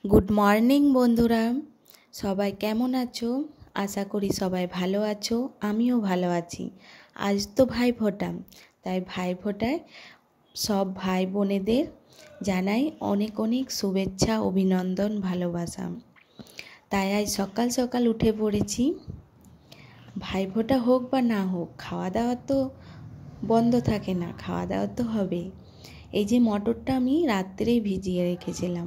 Good morning বন্ধুরা, সবাই কেমন আছো? আশা করি সবাই ভালো আছো। আমিও ভালো আছি। আজ তো ভাইফোঁটা, তাই ভাইফোঁটায় সব ভাই বোনেদের জানাই অনেক অনেক শুভেচ্ছা, অভিনন্দন, ভালোবাসা। তাই আজ সকাল সকাল উঠে পড়েছি। ভাইফোঁটা হোক বা না হোক, খাওয়া দাওয়া তো বন্ধ থাকে না, খাওয়া দাওয়া তো হবে। এই যে মটরটা আমি রাত্রেই ভিজিয়ে রেখেছিলাম,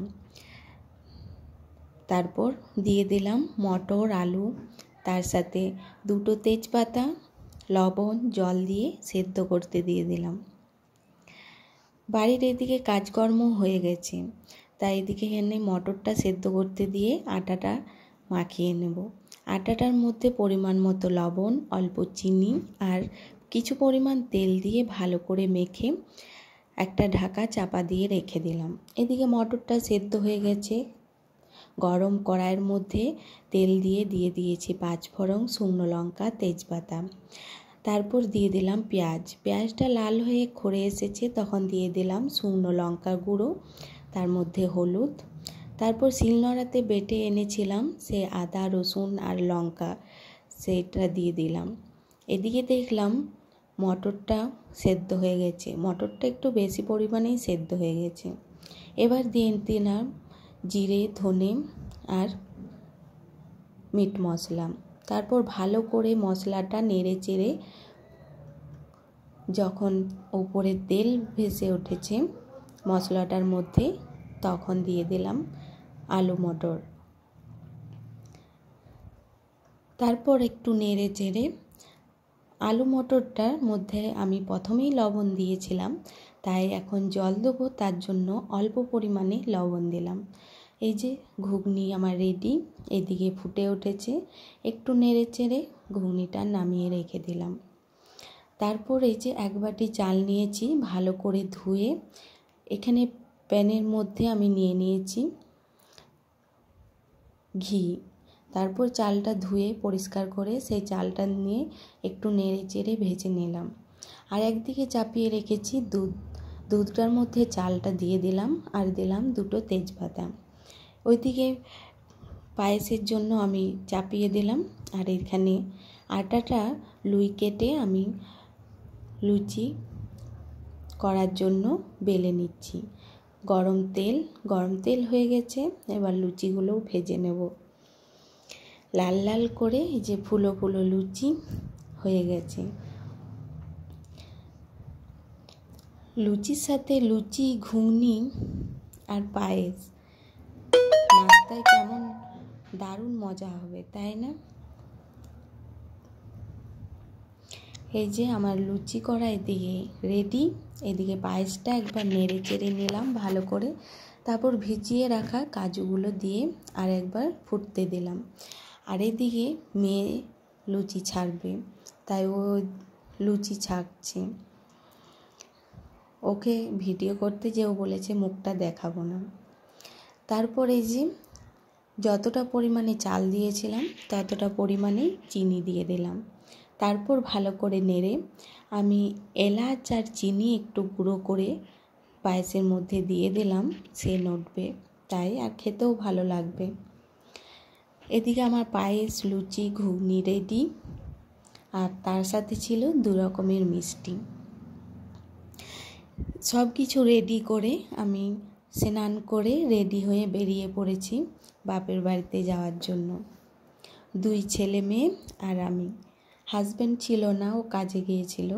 তারপর দিয়ে দিলাম মটর, আলু, তার সাথে দুটো তেজপাতা, লবণ, জল দিয়ে সেদ্ধ করতে দিয়ে দিলাম। বাড়ির এদিকে কাজকর্ম হয়ে গেছে, তাই এদিকে এনে মটরটা সেদ্ধ করতে দিয়ে আটাটা মাখিয়ে নেব। আটাটার মধ্যে পরিমাণ মতো লবণ, অল্প চিনি আর কিছু পরিমাণ তেল দিয়ে ভালো করে মেখে একটা ঢাকা চাপা দিয়ে রেখে দিলাম। এদিকে মটরটা সেদ্ধ হয়ে গেছে। গরম কড়াইয়ের মধ্যে তেল দিয়ে দিয়েছি 5 ফোড়ন, শুকনো লঙ্কা, তেজপাতা। তারপর দিয়ে দিলাম পেঁয়াজটা লাল হয়ে খড়ে এসেছে, তখন দিয়ে দিলাম শুকনো লঙ্কার গুঁড়ো, তার মধ্যে হলুদ। তারপর শিলনোড়াতে বেটে এনেছিলাম সে আদা, রসুন আর লঙ্কা, সেটা দিয়ে দিলাম। এদিকে দেখলাম মটরটা সেদ্ধ হয়ে গেছে, মটরটা একটু বেশি পরিমাণেই সেদ্ধ হয়ে গেছে। এবার দিয়ে দিলাম জিরে, ধনে আর মিট মশলা। তারপর ভালো করে মশলাটা নেড়ে চেড়ে যখন উপরে তেল ভেসে উঠেছে মশলাটার মধ্যে, তখন দিয়ে দিলাম আলু মটর। তারপর একটু নেড়ে চেড়ে আলু মটরটার মধ্যে আমি প্রথমেই লবণ দিয়েছিলাম, তাই এখন জল দেবো, তার জন্য অল্প পরিমাণে লবণ দিলাম। এই যে ঘুগনি আমার রেডি, এদিকে ফুটে উঠেছে। একটু নেড়ে চেড়ে ঘুগনিটা নামিয়ে রেখে দিলাম। তারপর এই যে 1 বাটি চাল নিয়েছি, ভালো করে ধুয়ে এখানে প্যানের মধ্যে আমি নিয়ে নিয়েছি ঘি। তারপর চালটা ধুয়ে পরিষ্কার করে সেই চালটা নিয়ে একটু নেড়ে চেড়ে ভেজে নিলাম। আর একদিকে চাপিয়ে রেখেছি দুধটার মধ্যে চালটা দিয়ে দিলাম আর দিলাম 2টো তেজপাতা। ওইদিকে পায়েসের জন্য আমি চাপিয়ে দিলাম। আর এখানে আটাটা লুই কেটে আমি লুচি করার জন্য বেলে নিচ্ছি। গরম তেল হয়ে গেছে, এবার লুচিগুলোও ভেজে নেব লাল লাল করে। এই যে ফুলো ফুলো লুচি হয়ে গেছে। লুচির সাথে লুচি, ঘুগনি আর পায়েস, নাস্তায় কেমন দারুণ মজা হবে, তাই না? এই যে আমার লুচি করা এদিকে রেডি। এদিকে পায়েসটা একবার নেড়ে চেড়ে নিলাম ভালো করে, তারপর ভিজিয়ে রাখা কাজুগুলো দিয়ে আর একবার ফুটতে দিলাম। আর এদিকে মেয়ে লুচি ছাড়বে, তাই ও লুচি ছাড়ছে। ওকে ভিডিও করতে যেও বলেছে, মুখটা দেখাবো না। তারপর এই যে যতটা পরিমাণে চাল দিয়েছিলাম ততটা পরিমাণে চিনি দিয়ে দিলাম। তারপর ভালো করে নেড়ে আমি এলাচ আর চিনি একটু গুঁড়ো করে পায়েসের মধ্যে দিয়ে দিলাম, সে নড়বে, তাই আর খেতেও ভালো লাগবে। এদিকে আমার পায়েস, লুচি, ঘুগনি রেডি, আর তার সাথে ছিল 2 রকমের মিষ্টি। সব কিছু রেডি করে আমি স্নান করে রেডি হয়ে বেরিয়ে পড়েছি বাপের বাড়িতে যাওয়ার জন্য। 2 ছেলে মেয়ে আর আমি। হাজব্যান্ড ছিল না, ও কাজে গিয়েছিল।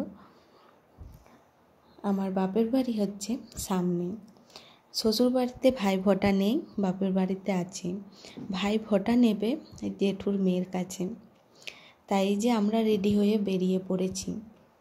আমার বাপের বাড়ি হচ্ছে সামনে। শ্বশুর বাড়িতে ভাইফোঁটা নেই, বাপের বাড়িতে আছে। ভাইফোঁটা নেবে জেঠুর মেয়ের কাছে, তাই যে আমরা রেডি হয়ে বেরিয়ে পড়েছি।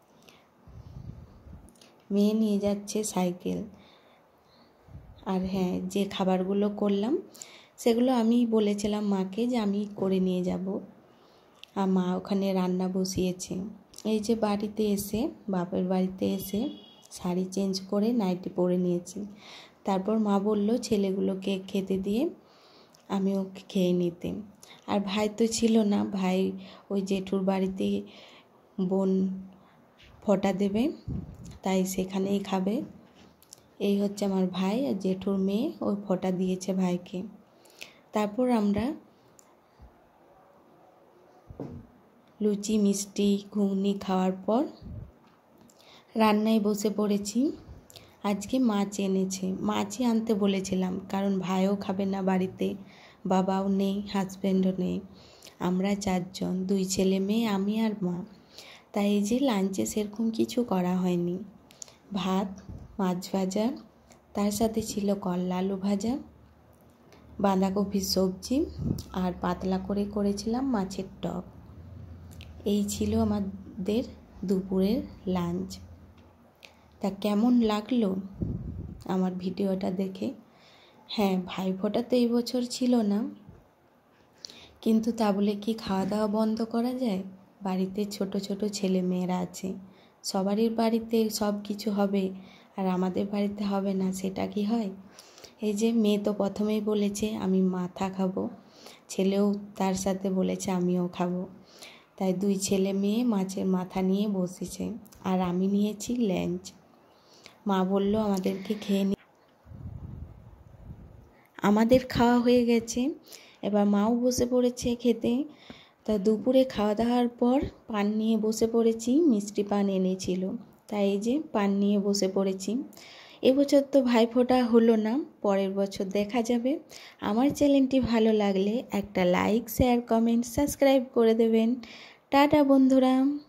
মেয়ে নিয়ে যাচ্ছে সাইকেল। আর হ্যাঁ, যে খাবারগুলো করলাম সেগুলো আমি বলেছিলাম মাকে যে আমি করে নিয়ে যাব, আর মা ওখানে রান্না বসিয়েছে। এই যে বাড়িতে এসে, বাপের বাড়িতে এসে শাড়ি চেঞ্জ করে নাইটি পরে নিয়েছি। তারপর মা বলল ছেলেগুলোকে খেতে দিয়ে আমি ওকে খেয়ে নিতে। আর ভাই তো ছিল না, ভাই ওই জেঠুর বাড়িতে বোন ফোঁটা দেবে, তাই সেখানেই খাবে। এই হচ্ছে আমার ভাই আর জেঠুর মেয়ে, ওই ফোঁটা দিয়েছে ভাইকে। তারপর আমরা লুচি মিষ্টি ঘুগনি খাওয়ার পর রান্নায় বসে পড়েছি। আজকে মাছ এনেছে, মাছই আনতে বলেছিলাম, কারণ ভাইও খাবে না বাড়িতে, বাবাও নেই, হাজব্যান্ডও নেই, আমরা 4 জন, 2 ছেলে মেয়ে, আমি আর মা। তাই এই যে লাঞ্চে সেরকম কিছু করা হয়নি, ভাত, মাছ ভাজা, তার সাথে ছিল করলা আলু ভাজা, বাঁধাকপির সবজি আর পাতলা করে করেছিলাম মাছের টক। এই ছিল আমাদের দুপুরের লাঞ্চ। তা কেমন লাগলো আমার ভিডিওটা দেখে? হ্যাঁ, ভাইফোঁটা তো এই বছর ছিল না, কিন্তু তা বলে কি খাওয়া দাওয়া বন্ধ করা যায়? বাড়িতে ছোট ছোট ছেলে মেয়েরা আছে, সবারই বাড়িতে সব কিছু হবে আর আমাদের বাড়িতে হবে না, সেটা কি হয়? এই যে মেয়ে তো প্রথমেই বলেছে আমি মাথা খাবো, ছেলেও তার সাথে বলেছে আমিও খাবো। তাই 2 ছেলে মেয়ে মাছের মাথা নিয়ে বসেছে আর আমি নিয়েছি ল্যাঞ্চ। মা বলল আমাদেরকে খেয়ে নি। আমাদের খাওয়া হয়ে গেছে, এবার মাও বসে পড়েছে খেতে। তা দুপুরে খাওয়া দাওয়ার পর পান নিয়ে বসে পড়েছি, মিষ্টি পান এনেছিল, তাই এই যে পান নিয়ে বসে পড়েছি। এবছর তো ভাইফোঁটা হলো না, পরের বছর দেখা যাবে। আমার চ্যানেলটি ভালো লাগলে একটা লাইক, শেয়ার, কমেন্ট, সাবস্ক্রাইব করে দেবেন। টাটা বন্ধুরা।